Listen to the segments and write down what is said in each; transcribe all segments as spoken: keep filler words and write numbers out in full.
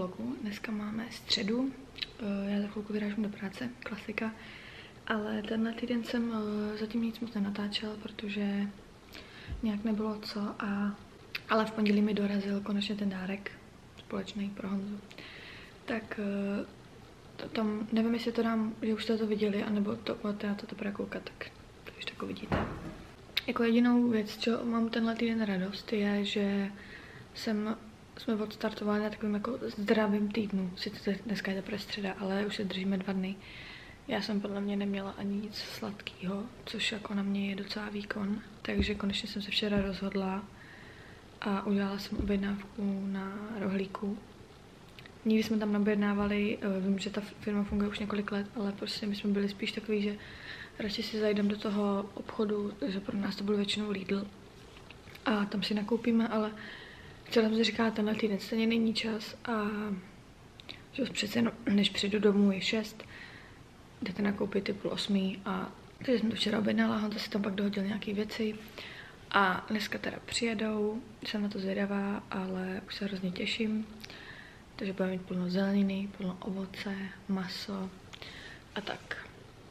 vlogu. Dneska máme středu, já za chvilku vyrážím do práce, klasika. Ale tenhle týden jsem zatím nic moc nenatáčela, protože nějak nebylo co. A... Ale v pondělí mi dorazil konečně ten dárek společný pro Honzu. Tak to, tam, nevím, jestli to dám, že už jste to viděli, anebo to budete na to teprve koukat, tak to už tak uvidíte. Jako jedinou věc, co mám tenhle týden radost, je, že jsem, jsme odstartovali na takovým jako zdravým týdnu. Sice dneska je teprve středa, ale už se držíme dva dny. Já jsem podle mě neměla ani nic sladkého, což jako na mě je docela výkon. Takže konečně jsem se včera rozhodla a udělala jsem objednávku na rohlíku. Nikdy jsme tam neobjednávali, vím, že ta firma funguje už několik let, ale prostě my jsme byli spíš takový, že radši si zajdeme do toho obchodu, že pro nás to byl většinou Lidl. A tam si nakoupíme, ale chtěla jsem si říkat, tenhle týden stejně není čas a že přece no, než přijdu domů je šest, jdete nakoupit půl osmý a takže jsem to včera objednala, Honza si tam pak dohodil nějaké věci a dneska teda přijedou, jsem na to zvědavá, ale už se hrozně těším, takže budeme mít plno zeleniny, plno ovoce, maso a tak.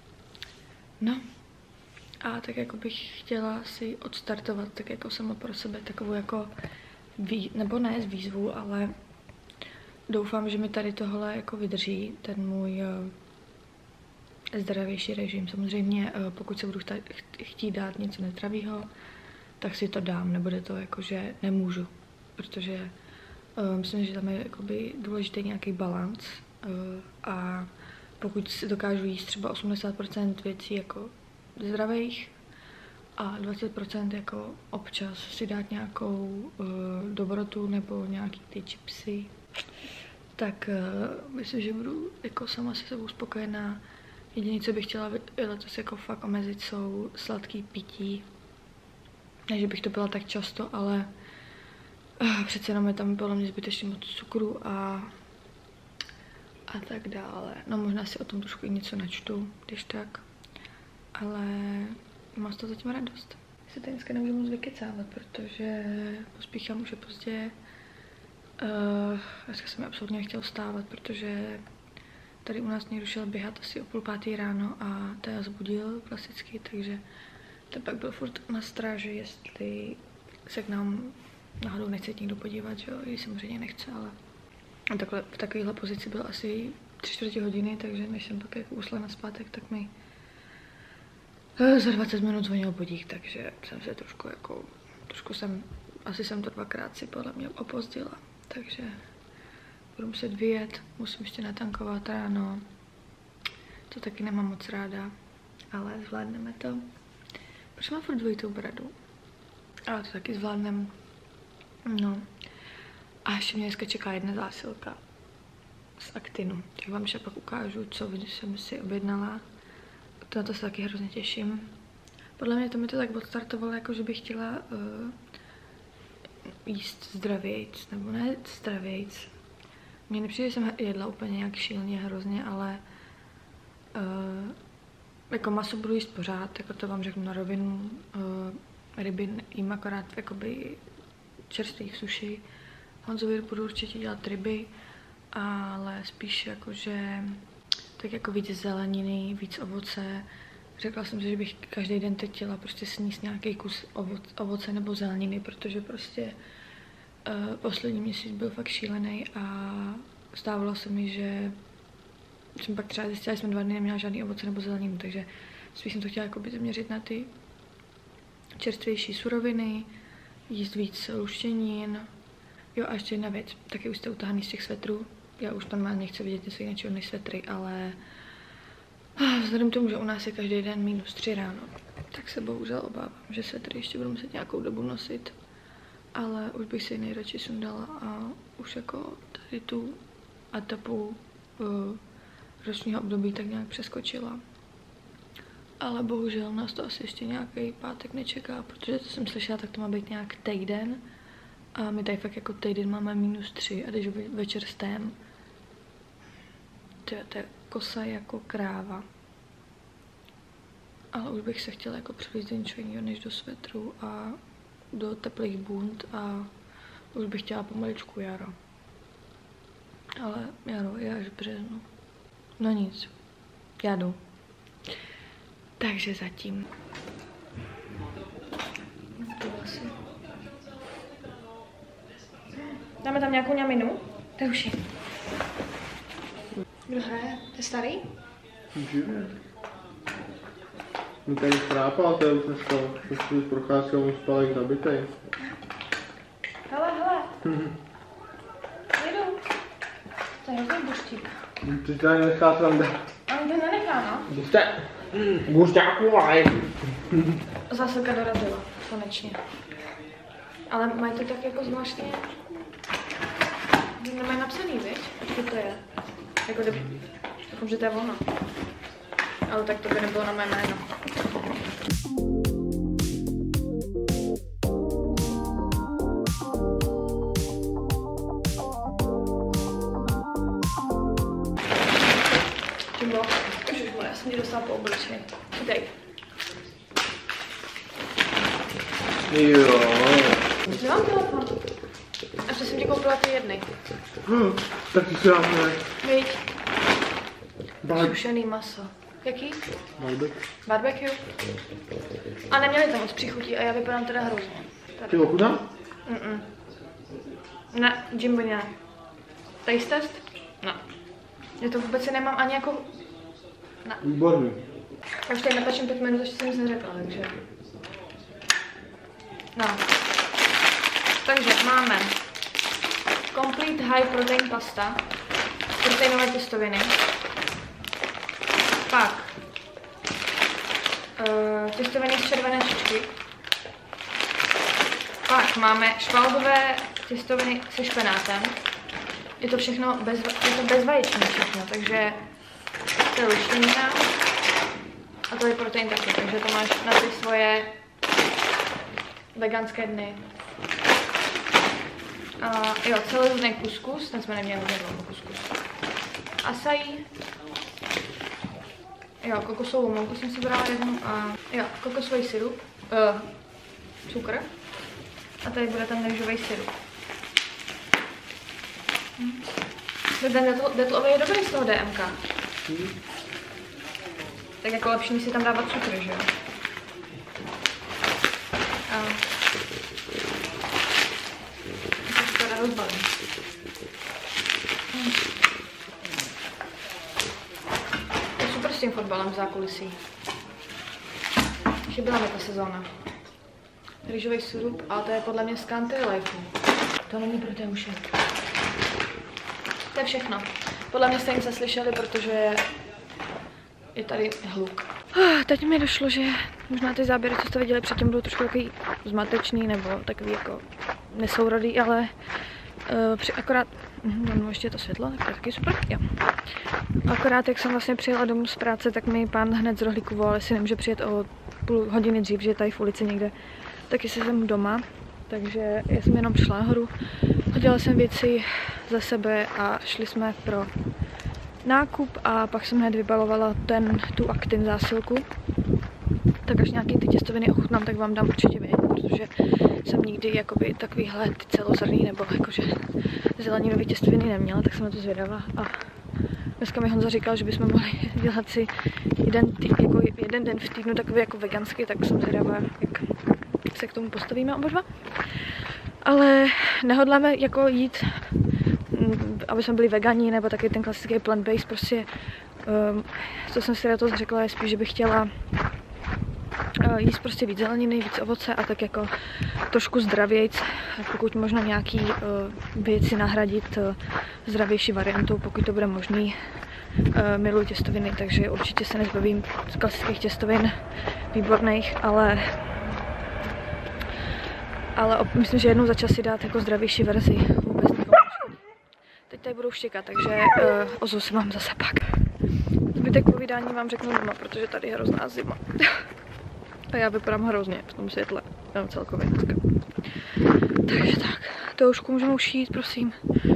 No a tak jako bych chtěla si odstartovat tak jako sama pro sebe takovou jako vý, nebo ne z výzvu, ale doufám, že mi tady tohle jako vydrží, ten můj uh, zdravější režim. Samozřejmě uh, pokud se budu chtít dát něco nezdravého, tak si to dám, nebude to jako, že nemůžu, protože uh, myslím, že tam je jakoby důležitý nějaký balanc uh, a pokud si dokážu jíst třeba osmdesát procent věcí jako zdravých a dvacet procent jako občas si dát nějakou uh, dobrotu nebo nějaký ty chipsy, tak uh, myslím, že budu jako sama se sebou spokojená. Jediné, co bych chtěla letos jako fakt omezit, jsou sladký pití. Ne, že bych to byla tak často, ale uh, přece jenom je tam podle mě zbytečně moc cukru a a tak dále. No možná si o tom trošku i něco načtu, když tak. Ale mám z toho zatím radost. Já se tady dneska nemůžu moc vykecávat, protože pospíchám, už je pozdě. Uh, dneska jsem absolutně nechtěl vstávat, protože tady u nás někdo šel běhat asi o půl pátý ráno a to já zbudil klasicky, takže ten pak byl furt na stráži, jestli se k nám náhodou nechce někdo podívat, že jo, i samozřejmě nechce, ale a takhle, v takovéhle pozici byl asi tři čtvrtě hodiny, takže než jsem pak jako usla na zpátek, tak mi za dvacet minut zvonil budík, takže jsem se trošku jako, trošku jsem, asi jsem to dvakrát si podle mě opozdila, takže budu muset vyjet, musím ještě natankovat ráno, to taky nemám moc ráda, ale zvládneme to. Proč mám furt dvojitou bradu? Ale to taky zvládneme, no. A ještě mě dneska čeká jedna zásilka z Actinu. Tak vám ještě pak ukážu, co jsem si objednala. To na to se taky hrozně těším. Podle mě to mi to tak odstartovalo, jako že bych chtěla uh, jíst zdravějc, nebo ne zdravějc. Mně nepřijde, že jsem jedla úplně nějak šíleně hrozně, ale uh, jako maso budu jíst pořád, jako to vám řeknu na rovinu. Uh, ryby jím akorát jakoby čerstvý v suši. Honzovi budu určitě dělat ryby, ale spíš jakože tak jako víc zeleniny, víc ovoce. Řekla jsem si, že bych každý den teď chtěla prostě sníst nějaký kus ovoce nebo zeleniny, protože prostě uh, poslední měsíc byl fakt šílený a stávalo se mi, že jsem pak třeba zjistila, že jsem dva dny neměla žádný ovoce nebo zeleninu, takže spíš jsem to chtěla jakoby zaměřit na ty čerstvější suroviny, jíst víc luštěnin. Jo a ještě jedna věc, taky už jste utahaný z těch svetrů. Já už normálně nechci vidět něco jiného než svetry, ale vzhledem k tomu, že u nás je každý den minus tři ráno, tak se bohužel obávám, že svetry ještě budu muset nějakou dobu nosit. Ale už bych si nejradši sundala a už jako tady tu etapu uh, ročního období tak nějak přeskočila. Ale bohužel nás to asi ještě nějaký pátek nečeká, protože to jsem slyšela, tak to má být nějak týden. A my tady fakt jako týden máme minus tři a když večer stém, to je, to je kosa jako kráva. Ale už bych se chtěla jako přelíst do něčeho jiného než do svetru a do teplých bund a už bych chtěla pomaličku jaro. Ale já jdu, já až v březnu. No nic, já jdu. Takže zatím. Dáme tam nějakou ňaminu? To už je. Kdo hraje? To je starý? Živě. No tady strápal, to je už dneska, to s procházkou mu spal jak nabitej. Hele, hele. Jedu. To je hrozný buštík. Ty tady nechá sranda. Ale to nenechá, no. Bušte. Bušťáku vaj. Zásilka dorazila, konečně. Ale mají to tak jako zvláštně. Nemají napsaný, viď? Počkej, to je. Jako kdyby. Doufám, že to je ono. Ale tak to by nebylo na mé jméno. Čím Ježišmarja, já jsem ti dostala po obličeji. Dej. Jo. Kde mám telefon? Až jsem ti koupila ty jedny. Hm, tak si dám ne. Viď? Bar- Sušený maso. Jaký? Barbecue. Barbecue. A neměli tam moc příchutí a já vypadám teda hrozně. Ty ochutná? Mm-mm. Ne, Jimbo ne. Taste test? Ne. Já to vůbec si nemám ani jako... Ne. Výborný. Já už tady natáčím pět minut, ještě jsem nic neřekla, takže... No. Takže máme Complete High Protein Pasta, proteinové těstoviny, pak uh, těstoviny z červené šičky, pak máme špalgové těstoviny se špenátem, je to všechno bez, je to bezvaječné všechno, takže to je luštěnina a to je protein taky, takže to máš na ty svoje veganské dny. Uh, jo, celozrnný kuskus, ten jsme neměli hodně dlouho kuskus. Acai. Jo, kokosovou mouku jsem si brala jednu a jo, kokosový syrup, uh, cukr. A tady bude ten rýžový syrup. Hm. Ten detlový je dobrý z toho D M K. Hm. Tak jako lepší si tam dávat cukr, že jo? A rozbalím. Hm. Je super s tím fotbalem v zákulisí. Chyběla mi ta sezóna. Rýžový sirup, ale to je podle mě z Country Life. To není pro té uši. To je všechno. Podle mě jste nic neslyšeli, protože je tady hluk. Teď mi došlo, že možná ty záběry, co jste viděli předtím, budou trošku takový zmatečný nebo takový jako nesourodý, ale uh, při, akorát, no ještě je to světlo, tak to je taky super, jo. Akorát, jak jsem vlastně přijela domů z práce, tak mi pán hned z rohlíku volal, jestli nemůže přijet o půl hodiny dřív, že je tady v ulici někde, tak jestli jsem doma, takže já jsem jenom šla nahoru, hodila jsem věci za sebe a šli jsme pro nákup a pak jsem hned vybalovala ten, tu Actin zásilku. Tak až nějaký ty těstoviny ochutnám, tak vám dám určitě vědět, protože jsem nikdy jakoby takovýhle celozrný nebo jakože zeleninový těstoviny neměla, tak jsem na to zvědavá. A dneska mi Honza říkal, že bychom mohli dělat si jeden, tý, jako jeden den v týdnu takový jako veganský, tak jsem zvědavá, jak se k tomu postavíme oba dva. Ale nehodláme jako jít, aby jsme byli vegani, nebo taky ten klasický plant-based, prostě um, co jsem si letos řekla, je spíš, že bych chtěla uh, jíst prostě víc zeleniny, víc ovoce a tak jako trošku zdravějc, pokud možno nějaký uh, věci nahradit uh, zdravější variantou, pokud to bude možný. Uh, miluji těstoviny, takže určitě se nezbavím z klasických těstovin výborných, ale ale myslím, že jednou za čas si dát jako zdravější verzi vůbec nikomu neškodí. Teď tady budou štěkat, takže uh, ozvu se vám zase pak. Zbytek povídání vám řeknu doma, protože tady je hrozná zima. A já vypadám hrozně v tom světle, no, celkově dneska. Takže tak, to už můžeme už jít, prosím.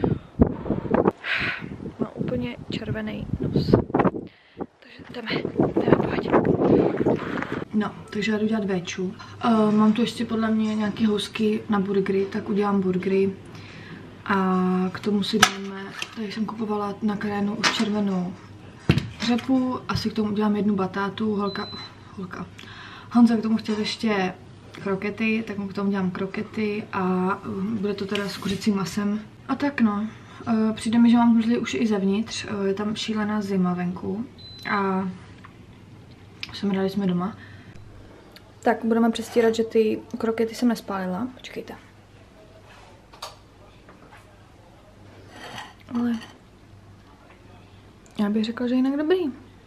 Má úplně červený nos. Takže jdeme, jdeme, pojď. No, takže já jdu dělat véču. Uh, mám tu ještě podle mě nějaké housky na burgery, tak udělám burgery. A k tomu si dáme, tady jsem kupovala na Karénu už červenou řepu, asi k tomu udělám jednu batátu, holka, holka. Honza k tomu chtěl ještě krokety, tak mu k tomu dělám krokety a bude to teda s kuřecím masem. A tak no, přijde mi, že mám zmrzlý už i zevnitř, je tam šílená zima venku a jsem ráda, že jsme doma. Tak budeme přestírat, že ty krokety jsem nespálila, počkejte. Ale já bych řekla, že jinak dobrý.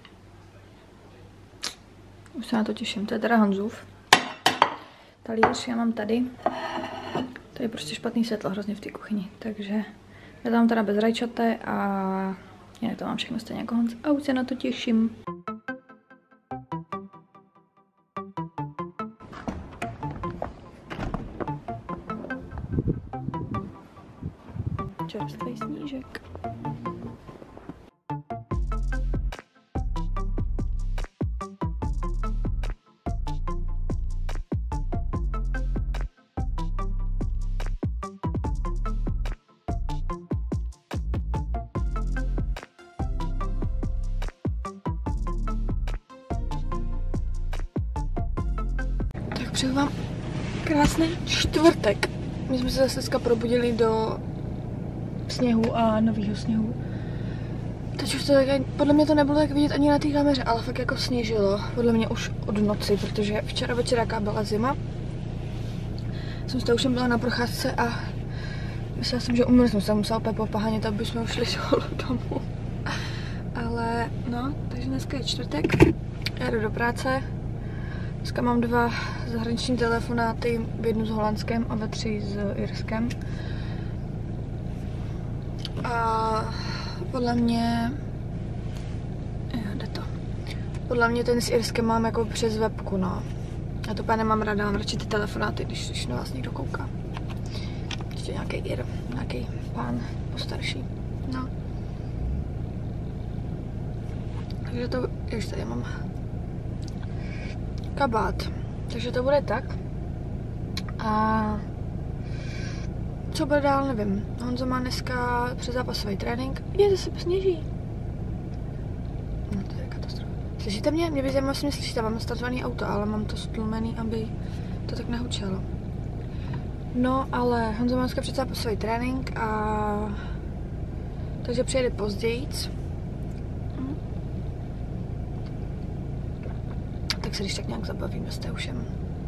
Už se na to těším, to je teda Honzův talíř, já mám tady. To je prostě špatný světlo hrozně v té kuchyni, takže já tam teda bez rajčate a jinak to mám všechno stejně jako Honz a už se na to těším. Čerstvý snížek. Tak přeju vám krásný čtvrtek. My jsme se zase dneska probudili do sněhu a novýho sněhu. Teď už to tak, podle mě to nebylo tak vidět ani na té kameře, ale fakt jako sněžilo. Podle mě už od noci, protože včera večer jaká byla zima. Jsem s Taušem byla na procházce a myslela jsem, že umrznu, jsem musela opět popahanit, aby jsme už šli domů. Ale no, takže dneska je čtvrtek, já jdu do práce. Dneska mám dva zahraniční telefonáty, v jednu s Holandskem a ve tři s Irskem. A podle mě, jo, jde to. Podle mě ten s Irskem mám jako přes webku, no. Já to úplně nemám ráda, mám radši ty telefonáty, když, když na vás někdo kouká. Ještě nějaký Ir, nějaký pán postarší, no. Takže to, ještě tady mám kabát, takže to bude tak. A co bude dál, nevím. Honza má dneska předzápasový trénink. Je, zase sněží. No to je katastrofa. Slyšíte mě? Mě by zajímalo, jestli mě slyšíte. Mám startovaný auto, ale mám to stlumený, aby to tak nehučelo. No, ale Honza má dneska předzápasový trénink a takže přijede pozdějíc. Hm. Tak se když tak nějak zabavíme s Teušem.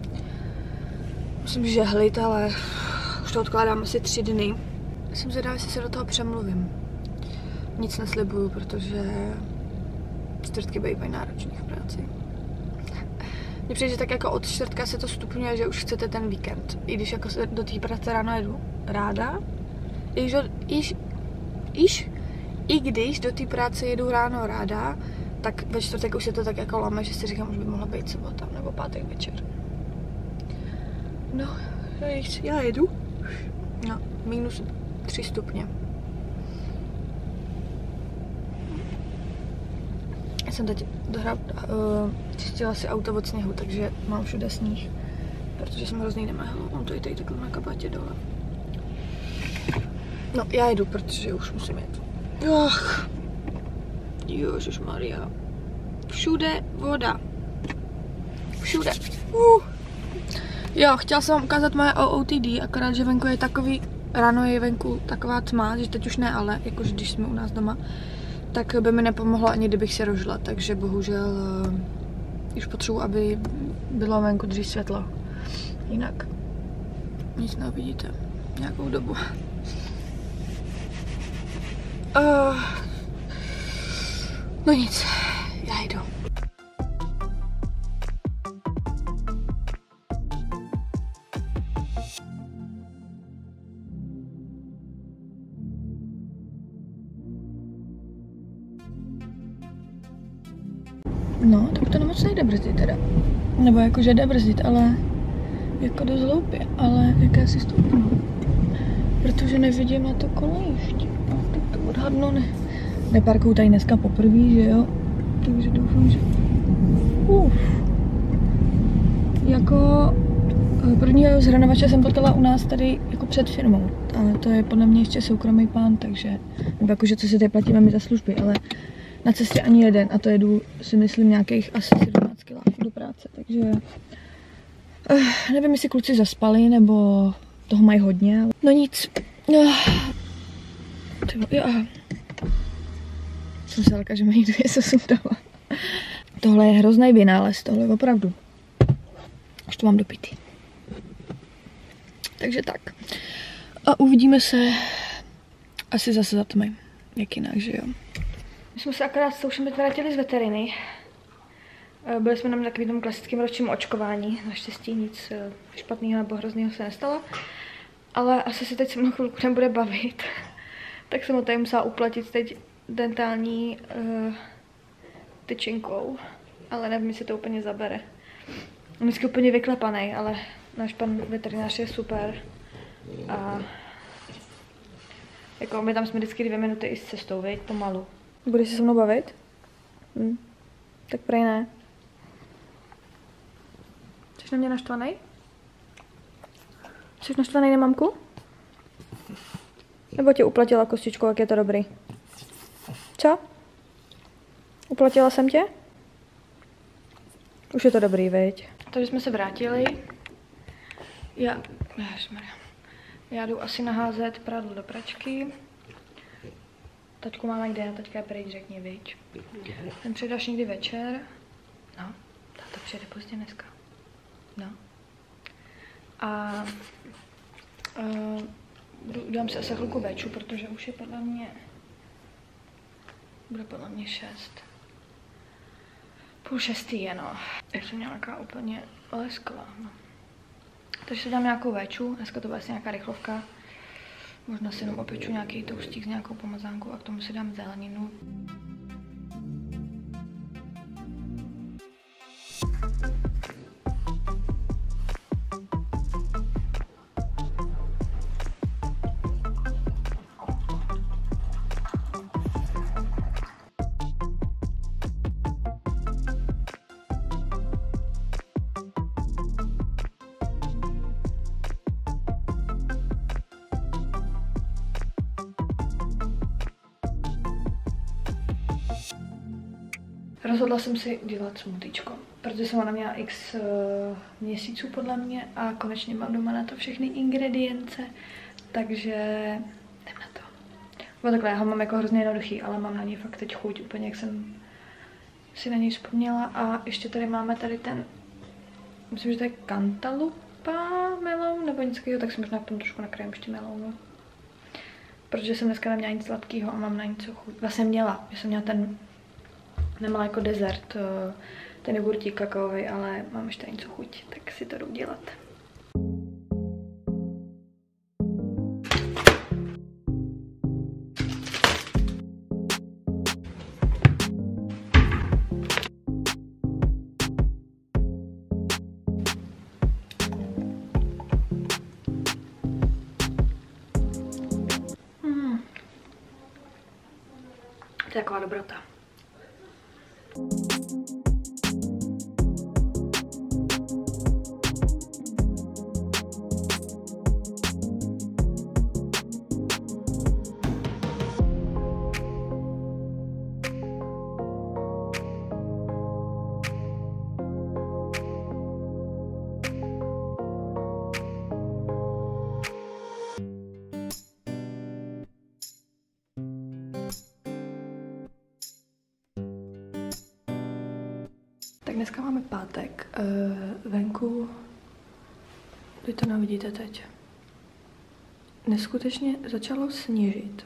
Musím žehlit, ale už to odkládám asi tři dny. Jsem zvědavá, jestli se do toho přemluvím. Nic neslibuju, protože čtvrtky bývají náročný v práci. Mně přijde, že tak jako od čtvrtka se to stupňuje, že už chcete ten víkend. I když jako se do té práce ráno jedu ráda. I když, do, iž, iž, I když do té práce jedu ráno ráda, tak ve čtvrtek už se to tak jako lame, že si říkám, už by mohla být sobota nebo pátek večer. No, já jedu. No, minus tři stupně. Já jsem teď dohra, uh, čistila si auto od sněhu, takže mám všude sníh. Protože jsem hrozný nemehl. On to i tady takhle na kabátě dole. No, já jedu, protože už musím jet. Joch. Ježišmarja. Všude voda. Všude. Uh. Jo, chtěla jsem vám ukázat moje O O T D, akorát, že venku je takový, ráno je venku taková tma, že teď už ne, ale jakože když jsme u nás doma, tak by mi nepomohlo ani kdybych se rožila, takže bohužel uh, už potřebuji, aby bylo venku dřív světlo. Jinak nic neuvidíte nějakou dobu. Uh, no nic, já jdu. No, tak to nemoc nejde brzdit teda. Nebo jakože jde brzdit, ale jako dost hloupě, ale jak já si stoupnu. Protože nevidím na to kolejiště. No, tak to odhadnu, ne. Neparkuju tady dneska poprvé, že jo. Takže doufám, že... Uf. Jako Prvního zhranovače jsem potkala u nás tady jako před firmou, ale to je podle mě ještě soukromý pán, takže, nebo jakože co si tady platíme my za služby, ale na cestě ani jeden a to jedu si myslím nějakých asi sedmnáct kiláků do práce, takže uh, nevím, jestli kluci zaspali, nebo toho mají hodně, no nic. Uh, tyvo, jo. Jsem se leka, že mají dvě se sundala. Tohle je hrozný vynález, tohle opravdu. Už to mám dopitý. Takže tak. A uvidíme se asi zase za tmy. Jak jinak, že jo. My jsme se akorát s Toušem vrátili z veteriny. Byli jsme na takovým klasickém ročním očkování. Naštěstí nic špatného nebo hrozného se nestalo. Ale asi se teď se mnou chvilku nebude bavit. Tak jsem ho tady musela uplatit teď dentální uh, tyčinkou. Ale nevím, jestli to úplně zabere. On je úplně vyklepaný, ale náš pan veterinář je super. A jako my tam jsme vždycky dvě minuty i s cestou, viď, pomalu. Budeš se se mnou bavit? Hm. Tak prej ne. Jsi na mě naštvaný? Jsi naštvaný na mamku? Nebo tě uplatila kostičkou, jak je to dobrý? Co? Uplatila jsem tě? Už je to dobrý, viď? Takže jsme se vrátili. Já, ježišmarja. Já jdu asi naházet prádlo do pračky. Taťku máma jde, taťka je pryč, řekni, viď? Ten přidáš někdy večer. No, táta přijede pozdě dneska. No. A uh, dám si asi chvilku véču, protože už je podle mě, bude podle mě šest. Půl šestý je, no. Já jsem nějaká úplně leskla, no. Takže si dám nějakou véču, dneska to bude asi nějaká rychlovka. Možná si jenom opeču nějaký toustík s nějakou pomazánkou a k tomu si dám zeleninu. Rozhodla jsem si dělat smoothiečko, protože jsem ona měla x uh, měsíců podle mě a konečně mám doma na to všechny ingredience, takže jdem na to. Bo takhle, já ho mám jako hrozně jednoduchý, ale mám na něj fakt teď chuť, úplně jak jsem si na něj vzpomněla. A ještě tady máme tady ten, myslím, že to je kantalupa meloun nebo něco takového, tak si možná k tomu trošku nakryjem ještě melounu. Protože jsem dneska neměla nic sladkého a mám na něco chuť. Vlastně měla, já jsem měla ten nemala jako dezert, ten jogurtík kakaový, ale mám ještě něco chuť, tak si to jdu dělat. Hmm. To je taková dobrota. Tak dneska máme pátek, uh, venku, vy to nevidíte teď, neskutečně začalo sněžit.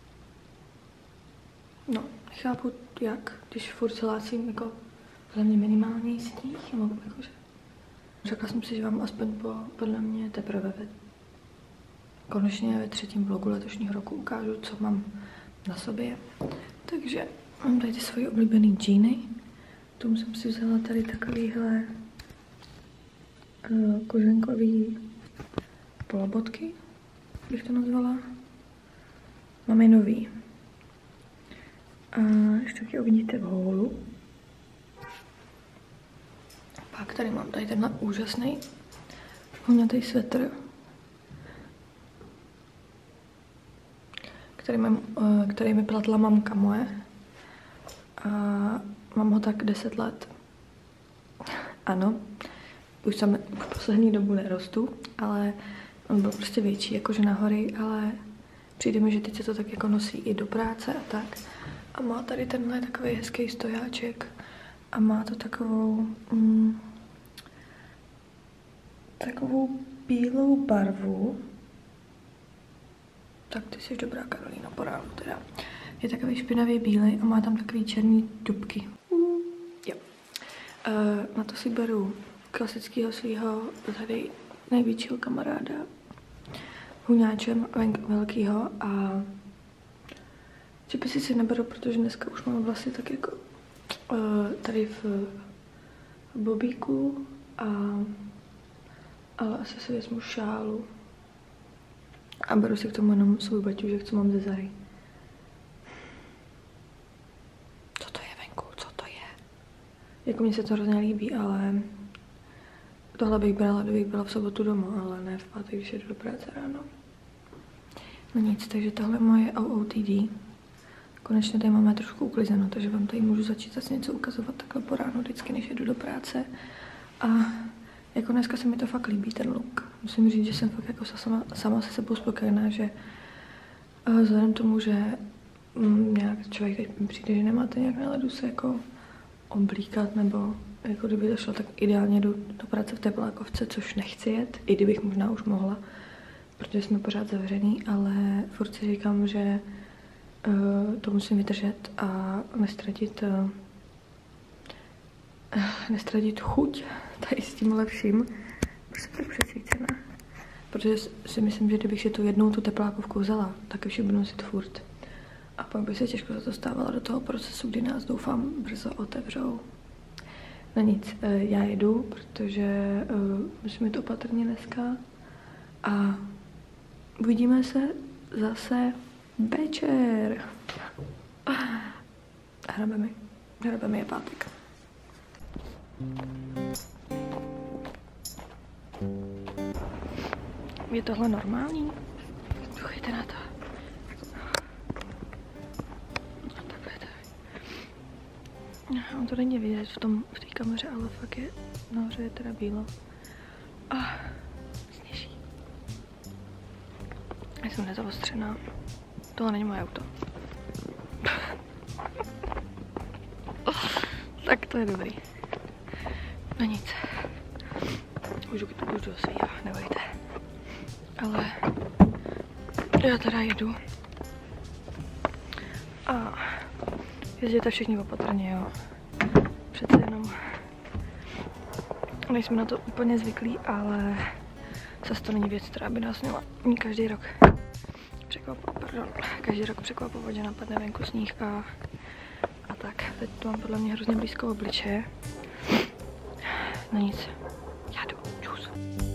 No, nechápu jak, když furt celácím jako podle mě minimální sníh, nebo jakože. Řekla jsem si, že vám aspoň po, podle mě teprve ve, konečně ve třetím vlogu letošního roku ukážu, co mám na sobě. Takže mám tady ty svoje oblíbené džíny. K tomu jsem si vzala tady takovýhle uh, koženkový polobotky, bych to nazvala. Máme nový. A ještě taky uvidíte v hólu. Pak tady mám tady tenhle úžasný huňatý svetr, který mi, který mi platila mamka moje. A mám ho tak deset let. Ano, už jsem v poslední dobu nerostu, ale on byl prostě větší, jakože na hory, ale přijde mi, že teď se to tak jako nosí i do práce a tak. A má tady tenhle takový hezký stojáček a má to takovou mm, takovou bílou barvu. Tak ty jsi dobrá, Karolína, po ránu teda. Je takový špinavý bílej a má tam takový černý dubky. Mm, jo. Uh, na to si beru klasického svého tady největšího kamaráda huňáčem velkýho a čepisy si neberu, protože dneska už mám vlasy tak jako uh, tady v, v bobíku a ale asi si vezmu šálu a beru si k tomu jenom svůj baťůžek, co mám ze Zary. Co to je venku? Co to je? Jako mně se to hrozně líbí, ale tohle bych brala, kdybych byla v sobotu doma, ale ne v pátek, když jdu do práce ráno. No nic, takže tohle je moje O O T D. Konečně tady máme trošku uklizeno, takže vám tady můžu začít zase něco ukazovat takhle po ránu, vždycky, než jdu do práce. A jako dneska se mi to fakt líbí, ten look. Musím říct, že jsem fakt jako sama, sama se sebou spokojená, že uh, vzhledem tomu, že um, nějak člověk teď mi přijde, že nemáte nějak na ledu se jako oblíkat, nebo jako kdyby to šlo, tak ideálně jdu do práce v teplákovce, což nechci jet, i kdybych možná už mohla, protože jsme pořád zavřený, ale furt si říkám, že uh, to musím vydržet a nestratit, uh, nestratit chuť tady s tím lepším. Proč jsem tak přesvícená? Protože si myslím, že kdybych si tu jednou tu teplákovku vzala, tak už ji budu nosit furt. A pak by se těžko za to stávala do toho procesu, kdy nás doufám brzo otevřou. No nic, já jedu, protože uh, musím jít opatrně dneska a uvidíme se zase večer. Hrabe mi, hrabe mi je pátek. Je tohle normální? Dochejte na to. No takhle tak. On to není vidět v tom, v té kameře, ale fakt je, nahoře je teda bílo. A ah, sněží. Já jsem nezaostřená. Tohle není moje auto. Tak to je dobrý. No nic. Už jdu, už jdu svýho, nebojte. Ale já teda jedu. A jezděte všichni opatrně, jo. Přece jenom nejsme na to úplně zvyklí, ale zase to není věc, která by nás měla mít každý rok překvapovat, pardon, každý rok překvapovat, že napadne venku sníh a, a tak. Teď to mám podle mě hrozně blízko obličeje. No nic, já jdu, čus.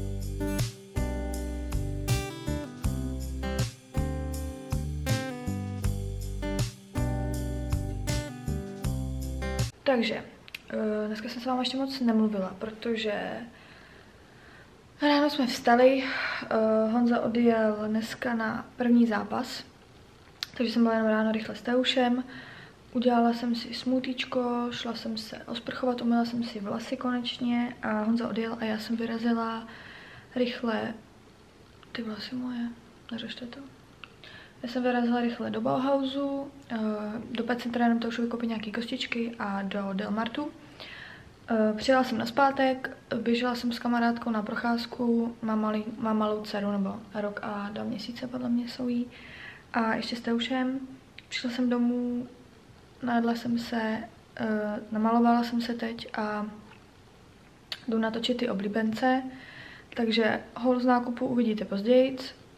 Takže, dneska jsem s vámi ještě moc nemluvila, protože ráno jsme vstali, Honza odjel dneska na první zápas, takže jsem byla jenom ráno rychle s Teušem, udělala jsem si smoothiečko, šla jsem se osprchovat, umyla jsem si vlasy konečně a Honza odjel a já jsem vyrazila rychle, ty vlasy moje, neřešte to. Já jsem vyrazila rychle do Bauhausu, do Pet Centra, jenom Teušovi koupit nějaký kostičky a do Delmartu. Přijela jsem nazpátek, běžela jsem s kamarádkou na procházku, mám, malý, mám malou dceru, nebo rok a dva měsíce podle mě jsou jí. A ještě s Teušem. Přišla jsem domů, najedla jsem se, namalovala jsem se teď a jdu natočit ty oblíbence. Takže haul z nákupu uvidíte později.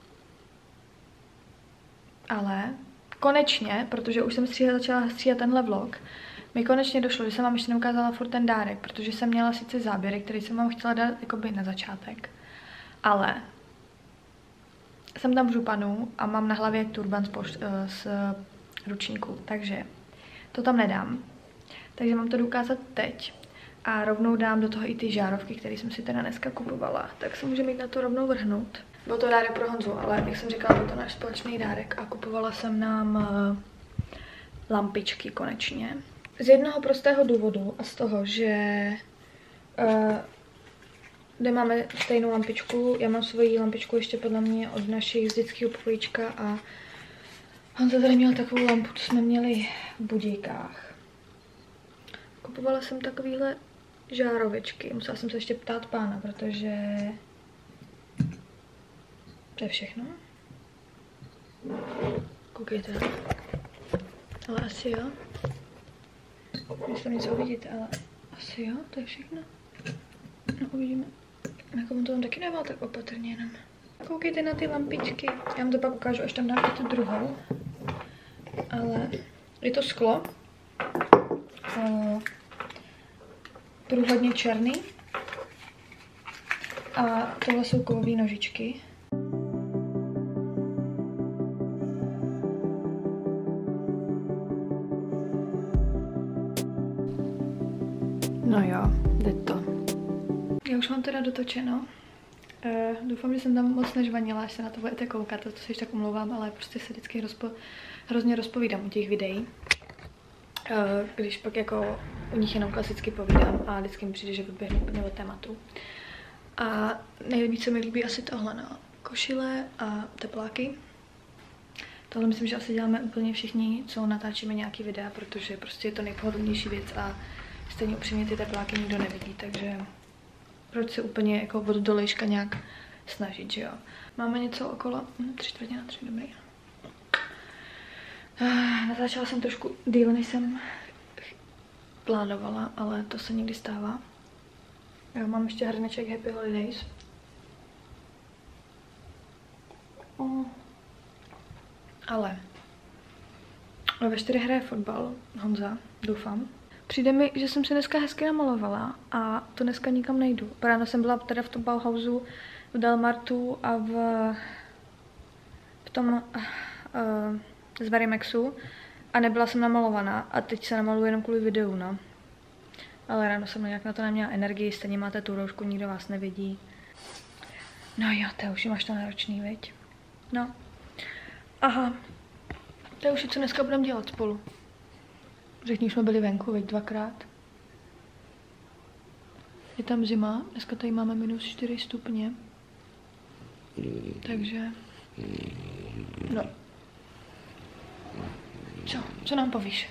Ale konečně, protože už jsem stříhat, začala stříhat tenhle vlog, mi konečně došlo, že jsem vám ještě neukázala furt ten dárek, protože jsem měla sice záběry, který jsem vám chtěla dát jakoby na začátek, ale jsem tam v županu a mám na hlavě turban z, pošt, z ručníku, takže to tam nedám. Takže mám to dokázat teď. A rovnou dám do toho i ty žárovky, které jsem si teda dneska kupovala. Tak se můžeme jít na to rovnou vrhnout. Byl to dárek pro Honzu, ale jak jsem říkala, byl to náš společný dárek a kupovala jsem nám uh, lampičky konečně. Z jednoho prostého důvodu a z toho, že uh, kde máme stejnou lampičku, já mám svoji lampičku ještě podle mě od našich z dětského pokojíčka a Honza tady měl takovou lampu, co jsme měli v budíkách. Kupovala jsem takovýhle žárovečky, musela jsem se ještě ptát pána, protože to je všechno. Koukejte. Ale asi jo. Jestli tam něco uvidíte, ale asi jo, to je všechno. No uvidíme. Jako on to tam taky dával tak opatrně jenom. Koukejte na ty lampičky. Já vám to pak ukážu, až tam dám i tu druhou. Ale je to sklo. Uh, průhledně černý. A tohle jsou kovové nožičky. No jo, jde to. Já už mám teda dotočeno. Uh, doufám, že jsem tam moc nežvanila, až se na to budete koukat, to se ještě tak omlouvám, ale prostě se vždycky rozpo, hrozně rozpovídám u těch videí. Uh, když pak jako u nich jenom klasicky povídám a vždycky mi přijde, že vyběhnu úplně od tématu. A nejvíc se mi líbí asi tohle, no. Košile a tepláky. Tohle myslím, že asi děláme úplně všichni, co natáčíme nějaký videa, protože prostě je to nejpohodlnější věc a stejně upřímně ty tepláky nikdo nevidí, takže proč se úplně jako od dolejška nějak snažit, že jo. Máme něco okolo hm, tři čtvrtě na tři, dobrý. Uh, natáčela jsem trošku díl, než jsem plánovala, ale to se někdy stává. Jo, mám ještě hrneček Happy Holidays. Uh. Ale ve čtyři hraje fotbal Honza, doufám. Přijde mi, že jsem si dneska hezky namalovala a to dneska nikam nejdu. Ráno jsem byla teda v tom Bauhausu, v Delmartu a v, v tom uh, z Varimexu a nebyla jsem namalovaná a teď se namaluji jenom kvůli videu, no. Ale ráno jsem nějak na to neměla energii, stejně máte tu roušku, nikdo vás nevidí. No jo, to už máš to náročný, viď? No. Aha. To je už, co dneska budeme dělat spolu. Řekni, jsme byli venku, veď dvakrát. Je tam zima, dneska tady máme minus čtyři stupně. Takže... No. Co? Co nám povíš?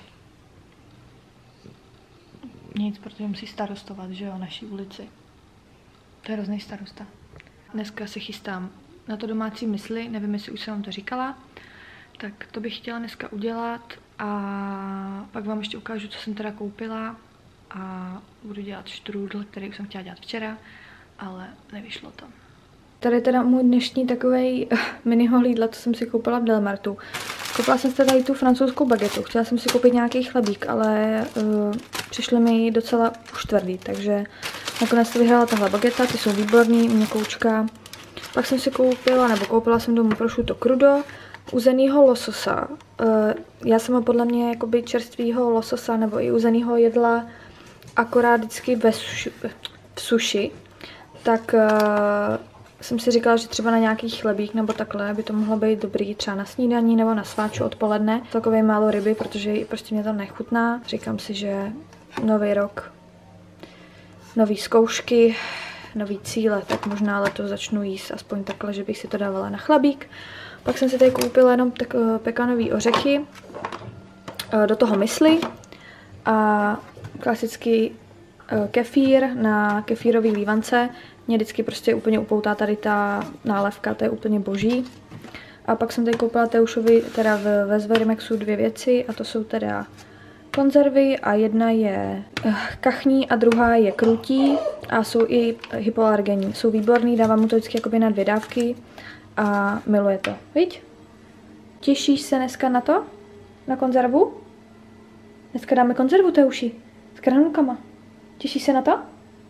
Nic, protože musí starostovat, že jo, naší ulici. To je hrozný starosta. Dneska se chystám na to domácí mysli, nevím, jestli už jsem vám to říkala. Tak to bych chtěla dneska udělat a pak vám ještě ukážu, co jsem teda koupila a budu dělat štrůdl, který už jsem chtěla dělat včera, ale nevyšlo to. Tady je teda můj dnešní takovej mini hlídla, co jsem si koupila v Delmartu. Koupila jsem si tady tu francouzskou bagetu, chtěla jsem si koupit nějaký chlebík, ale uh, přišly mi docela už tvrdý, takže nakonec to vyhrála tahle bageta, ty jsou výborný, měkoučka. Pak jsem si koupila, nebo koupila jsem domů prosciutto crudo, uzenýho lososa. Já jsem ho podle mě jakoby čerstvýho lososa nebo i uzenýho jedla akorát vždycky ve suši, v suši. Tak uh, jsem si říkala, že třeba na nějaký chlebík nebo takhle by to mohlo být dobrý třeba na snídaní nebo na sváču odpoledne. Takové málo ryby, protože prostě mě to nechutná. Říkám si, že nový rok, nový zkoušky, nový cíle, tak možná letos začnu jíst aspoň takhle, že bych si to dávala na chlebík. Pak jsem si tady koupila jenom tak, uh, pekanový ořechy, uh, do toho mysli a klasický uh, kefír na kefírový lívance. Mě vždycky prostě úplně upoutá tady ta nálevka, to je úplně boží. A pak jsem tady koupila Teušovi teda v, ve Zverimexu dvě věci a to jsou teda konzervy a jedna je uh, kachní a druhá je krutí a jsou i hypoalergenní. Jsou výborný, dávám mu to vždycky jakoby na dvě dávky. A miluje to, viď? Těšíš se dneska na to? Na konzervu? Dneska dáme konzervu, Teuši. S granulkama. Těšíš se na to?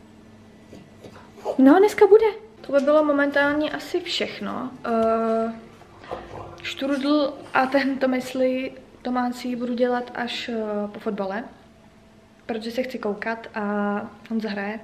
No, dneska bude. To by bylo momentálně asi všechno. Uh, štrudl a tento mysli domácí budu dělat až uh, po fotbale. protože se chci koukat a on zahraje.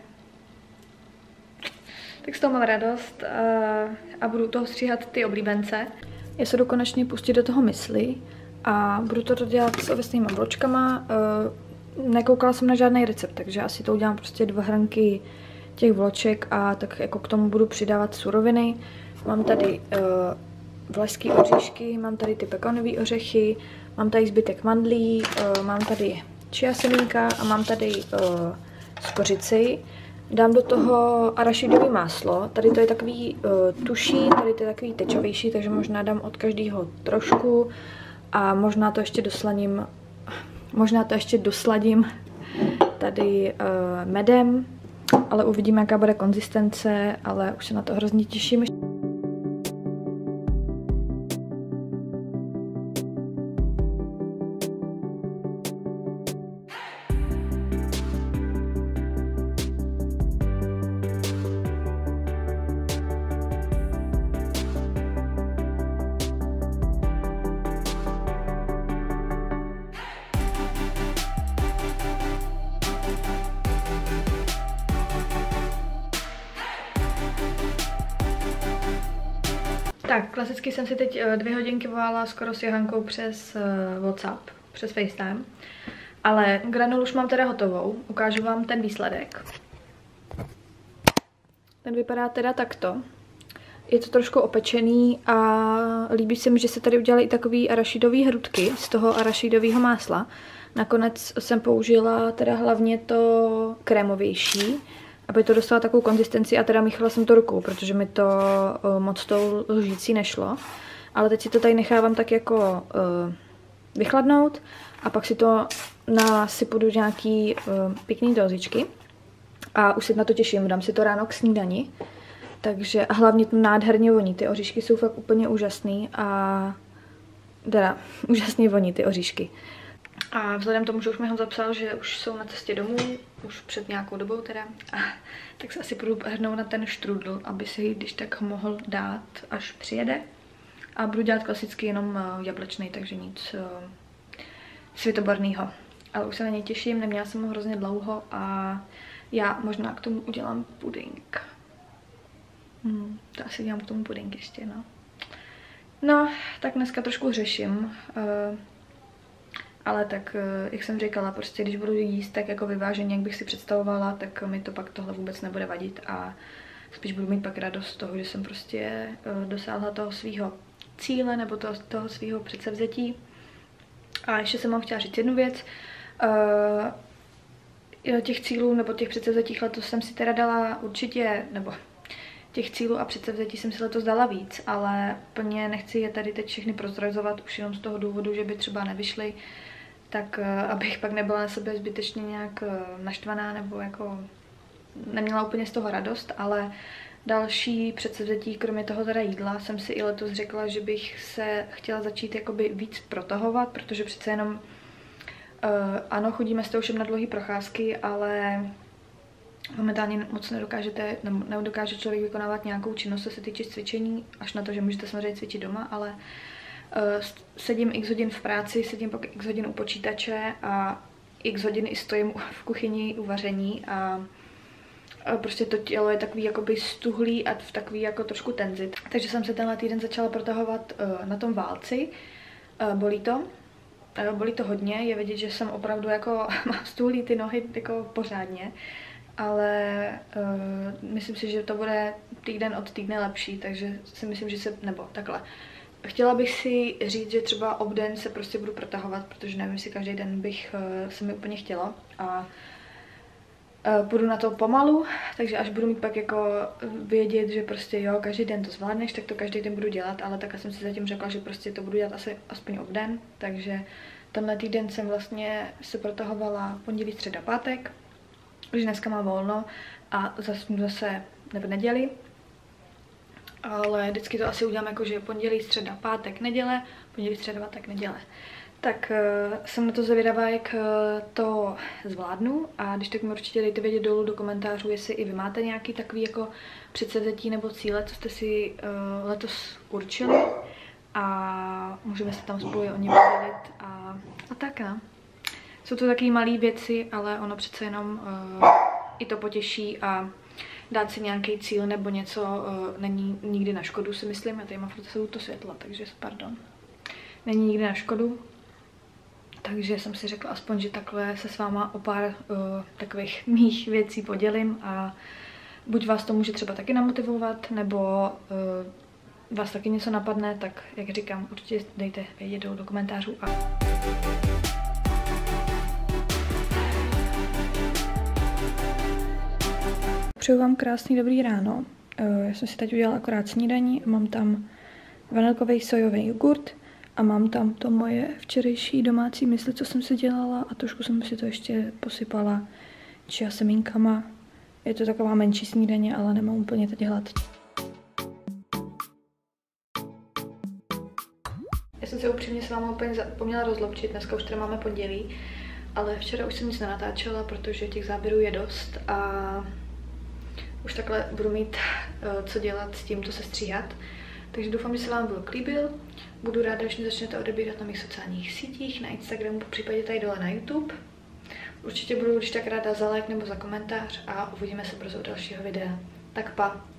Tak z toho mám radost a, a budu toho stříhat ty oblíbence. Já se jdu konečně pustit do toho mysli a budu to dělat s ovesnýma vločkama. Nekoukala jsem na žádný recept, takže asi to udělám prostě dva hrnky těch vloček a tak jako k tomu budu přidávat suroviny. Mám tady uh, vlašský oříšky, mám tady ty pekanové ořechy, mám tady zbytek mandlí, uh, mám tady chia semínka a mám tady uh, skořici. Dám do toho arašidové máslo, tady to je takový uh, tuší, tady to je takový tečovější, takže možná dám od každého trošku a možná to ještě doslaním, možná to ještě dosladím tady uh, medem, ale uvidíme, jaká bude konzistence, ale už se na to hrozně těším. Tak, klasicky jsem si teď dvě hodinky volala skoro s Johankou přes WhatsApp, přes FaceTime. Ale granulu už mám teda hotovou, ukážu vám ten výsledek. Ten vypadá teda takto. Je to trošku opečený a líbí se mi, že se tady udělaly i takový arašidový hrudky z toho arašidového másla. Nakonec jsem použila teda hlavně to krémovější, aby to dostala takovou konzistenci a teda míchala jsem to rukou, protože mi to uh, moc tou lžící nešlo. Ale teď si to tady nechávám tak jako uh, vychladnout a pak si to nasypu do nějaký uh, pěkný dozičky a už se na to těším, dám si to ráno k snídani. Takže a hlavně to nádherně voní, ty oříšky jsou fakt úplně úžasný a teda úžasně voní ty oříšky. A vzhledem tomu, že už mi ho zapsal, že už jsou na cestě domů, už před nějakou dobou teda, a tak se asi budu hrnout na ten štrudl, aby si ji když tak mohl dát, až přijede. A budu dělat klasicky jenom jablečný, takže nic uh, světoborného. Ale už se na něj těším, neměla jsem ho hrozně dlouho a já možná k tomu udělám puding. Hmm, to asi dělám k tomu puding ještě, no. No, tak dneska trošku řeším. Uh, Ale tak, jak jsem říkala, prostě když budu jíst tak jako vyváženě, jak bych si představovala, tak mi to pak tohle vůbec nebude vadit a spíš budu mít pak radost z toho, že jsem prostě dosáhla toho svého cíle nebo toho, toho svého předsevzetí. A ještě jsem vám chtěla říct jednu věc. Uh, těch cílů nebo těch předsevzetích letos jsem si teda dala určitě, nebo těch cílů a předsevzetí jsem si letos dala víc, ale plně nechci je tady teď všechny prozrazovat už jenom z toho důvodu, že by třeba nevyšly, tak abych pak nebyla na sebe zbytečně nějak naštvaná nebo jako neměla úplně z toho radost, ale další předsevzetí, kromě toho teda jídla, jsem si i letos řekla, že bych se chtěla začít jakoby víc protahovat, protože přece jenom uh, ano, chodíme s toušem na dlouhé procházky, ale momentálně moc nedokážete, nebo nedokáže člověk vykonávat nějakou činnost, co se týče cvičení, až na to, že můžete samozřejmě cvičit doma, ale uh, sedím x hodin v práci, sedím pak x hodin u počítače a x hodin i stojím v kuchyni u vaření a uh, prostě to tělo je takový jakoby stuhlý a v takový jako trošku tenzit. Takže jsem se tenhle týden začala protahovat uh, na tom válci, uh, bolí to. Uh, bolí to hodně, je vidět, že jsem opravdu jako mám stuhlý ty nohy jako pořádně. Ale uh, myslím si, že to bude týden od týdne lepší, takže si myslím, že se, nebo takhle. Chtěla bych si říct, že třeba obden se prostě budu protahovat, protože nevím, jestli každý den bych uh, se mi úplně chtěla a uh, budu na to pomalu, takže až budu mít pak jako vědět, že prostě jo, každý den to zvládneš, tak to každý den budu dělat, ale tak jsem si zatím řekla, že prostě to budu dělat asi aspoň obden, takže tenhle týden jsem vlastně se protahovala pondělí, středa, pátek. Už dneska má volno a zase, zase nebo neděli, ale vždycky to asi udělám jako, že pondělí, středa, pátek, neděle, pondělí, středa, pátek, neděle. Tak uh, jsem na to zvědavá, jak uh, to zvládnu a když tak mi určitě dejte vědět dolů do komentářů, jestli i vy máte nějaký takový jako předsevzetí nebo cíle, co jste si uh, letos určili a můžeme se tam spolu o něm podělit a, a tak no. Jsou to taky malé věci, ale ono přece jenom uh, i to potěší a dát si nějaký cíl nebo něco uh, není nikdy na škodu, si myslím. Já tady mám furt to světla, takže pardon. Není nikdy na škodu. Takže jsem si řekla aspoň, že takhle se s váma o pár uh, takových mých věcí podělím a buď vás to může třeba taky namotivovat, nebo uh, vás taky něco napadne, tak jak říkám, určitě dejte vědět do komentářů. A... Přeju vám krásný dobrý ráno. Uh, já jsem si teď udělala akorát snídaní, mám tam vanilkový sojový jogurt a mám tam to moje včerejší domácí mysli, co jsem si dělala a trošku jsem si to ještě posypala chia semínkama. Je to taková menší snídaně, ale nemám úplně teď hlad. Já jsem se upřímně s vámi úplně zapomněla rozloučit, dneska už tady máme pondělí, ale včera už jsem nic nenatáčela, protože těch záběrů je dost a už takhle budu mít co dělat s tím, to se stříhat. Takže doufám, že se vám vlog líbil. Budu ráda, když mě začnete odebírat na mých sociálních sítích, na Instagramu, popřípadě tady dole na YouTube. Určitě budu když tak ráda za like nebo za komentář a uvidíme se brzo u dalšího videa. Tak pa!